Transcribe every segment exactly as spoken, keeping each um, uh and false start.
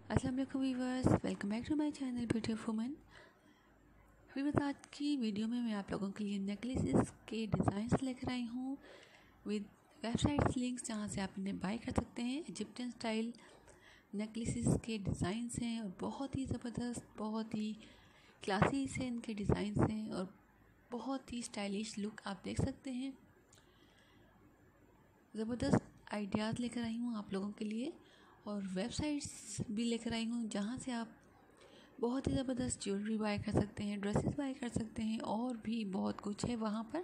अस्सलाम वालेकुम viewers, welcome back to my channel beautiful woman. Viewers, आज की वीडियो में मैं आप लोगों के लिए नेकलेसेस के डिज़ाइंस लेकर आई हूँ विद वेबसाइट्स लिंक्स, जहाँ से आप इन्हें बाय कर सकते हैं। इजिप्टियन स्टाइल नेकलेसेस के डिज़ाइंस हैं और बहुत ही ज़बरदस्त, बहुत ही क्लासी से इनके डिज़ाइंस हैं और बहुत ही स्टाइलिश लुक आप देख सकते हैं। ज़बरदस्त आइडियाज़ लेकर आई हूँ आप लोगों के लिए और वेबसाइट्स भी लेकर आई हूँ, जहाँ से आप बहुत ही ज़बरदस्त ज्वेलरी बाय कर सकते हैं, ड्रेसेस बाय कर सकते हैं और भी बहुत कुछ है वहाँ पर।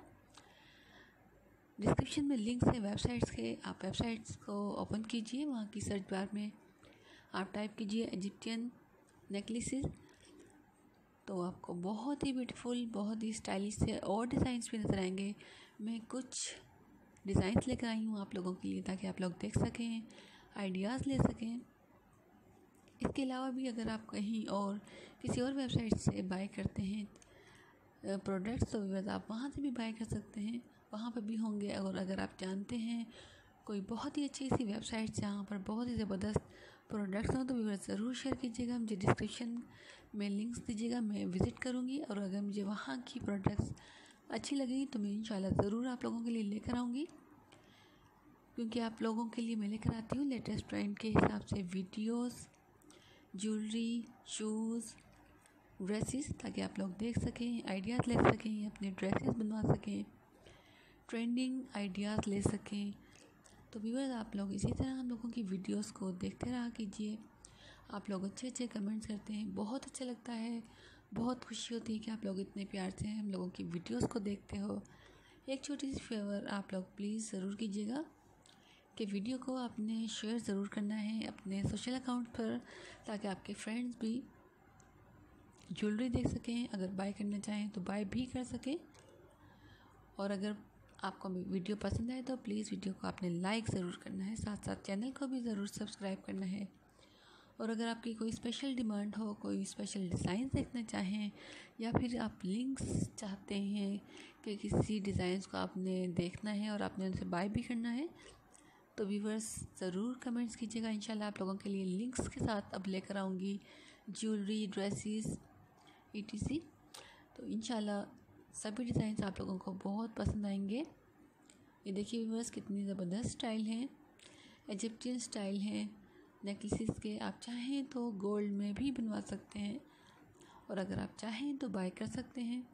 डिस्क्रिप्शन में लिंक्स है वेबसाइट्स के, आप वेबसाइट्स को ओपन कीजिए। वहाँ की सर्च बार में आप टाइप कीजिए इजिप्टियन नेकलेसेस, तो आपको बहुत ही ब्यूटीफुल, बहुत ही स्टाइलिश से और डिज़ाइंस भी नज़र आएंगे। मैं कुछ डिज़ाइंस लेकर आई हूँ आप लोगों के लिए, ताकि आप लोग देख सकें, आइडियाज़ ले सकें। इसके अलावा भी अगर आप कहीं और किसी और वेबसाइट से बाय करते हैं प्रोडक्ट्स, तो व्यूअर्स आप वहाँ से भी बाय कर सकते हैं, वहाँ पर भी होंगे। और अगर आप जानते हैं कोई बहुत ही अच्छी सी वेबसाइट जहाँ पर बहुत ही ज़बरदस्त प्रोडक्ट्स हों, तो व्यूअर्स ज़रूर शेयर कीजिएगा, मुझे डिस्क्रिप्शन में लिंक्स दीजिएगा, मैं विज़िट करूँगी। और अगर मुझे वहाँ की प्रोडक्ट्स अच्छी लगेगी तो मैं इंशाल्लाह ज़रूर आप लोगों के लिए लेकर आऊँगी, क्योंकि आप लोगों के लिए मैं लेकर आती हूँ लेटेस्ट ट्रेंड के हिसाब से वीडियोस, ज्वेलरी, शूज़, ड्रेसेस, ताकि आप लोग देख सकें, आइडियाज़ ले सकें, अपने ड्रेसेस बनवा सकें, ट्रेंडिंग आइडियाज़ ले सकें। तो व्यूअर्स, आप लोग इसी तरह हम लोगों की वीडियोस को देखते रहा कीजिए। आप लोग अच्छे अच्छे कमेंट्स करते हैं, बहुत अच्छा लगता है, बहुत खुशी होती है कि आप लोग इतने प्यार से हम लोगों की वीडियोस को देखते हो। एक छोटी सी फेवर आप लोग प्लीज़ ज़रूर कीजिएगा कि वीडियो को आपने शेयर ज़रूर करना है अपने सोशल अकाउंट पर, ताकि आपके फ्रेंड्स भी ज्वेलरी देख सकें, अगर बाय करना चाहें तो बाय भी कर सकें। और अगर आपको वीडियो पसंद आए तो प्लीज़ वीडियो को आपने लाइक ज़रूर करना है, साथ साथ चैनल को भी ज़रूर सब्सक्राइब करना है। और अगर आपकी कोई स्पेशल डिमांड हो, कोई स्पेशल डिज़ाइन देखना चाहें, या फिर आप लिंक्स चाहते हैं कि किसी डिज़ाइंस को आपने देखना है और आपने उनसे बाय भी करना है, तो व्यूअर्स ज़रूर कमेंट्स कीजिएगा। इंशाल्लाह आप लोगों के लिए लिंक्स के साथ अब लेकर आऊँगी ज्वेलरी, ड्रेसेस, ईटीसी। तो इंशाल्लाह सभी डिज़ाइंस आप लोगों को बहुत पसंद आएंगे। ये देखिए व्यूअर्स, कितनी ज़बरदस्त स्टाइल है, इजिप्टियन स्टाइल है नेकलेसेस के। आप चाहें तो गोल्ड में भी बनवा सकते हैं, और अगर आप चाहें तो बाय कर सकते हैं।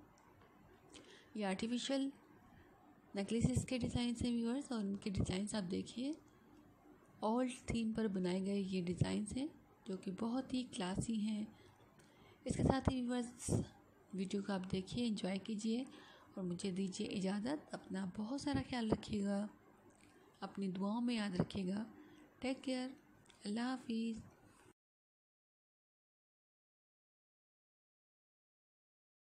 ये आर्टिफिशियल नेकलेसेस के डिज़ाइन हैं व्यूअर्स, और इनके डिज़ाइंस आप देखिए, ऑल थीम पर बनाए गए ये डिज़ाइंस हैं, जो कि बहुत ही क्लासी हैं। इसके साथ ही व्यूअर्स, वीडियो को आप देखिए, एंजॉय कीजिए और मुझे दीजिए इजाज़त। अपना बहुत सारा ख्याल रखिएगा, अपनी दुआओं में याद रखिएगा। टेक केयर, अल्लाह हाफिज़।